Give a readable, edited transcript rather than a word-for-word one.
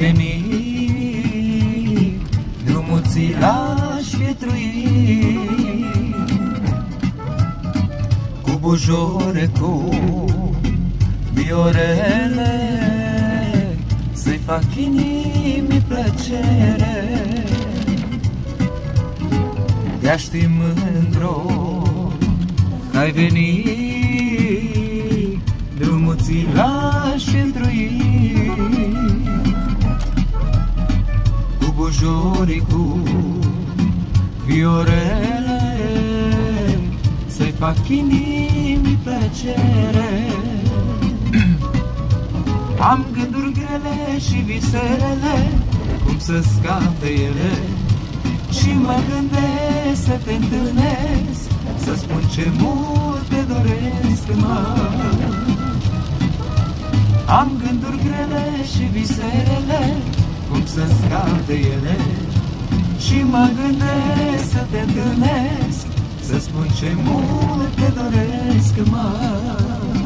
venit, drumul ți l-aș pietrui, cu bujore, cu viorele, să-i fac inimii plăcere. Te-aș ști mândro că-ai venit, drumul ți l-aș întrui, cu bujorii, cu viorele, să-i fac inimii plăcere. Am gânduri grele și viserele, cum să scap de ele, și mă gândesc să te întâlnesc, să spun ce mult te doresc, Am gânduri grele și viserele, cum să scap de ele, și mă gândesc să te întâlnesc, să spun ce mult te doresc,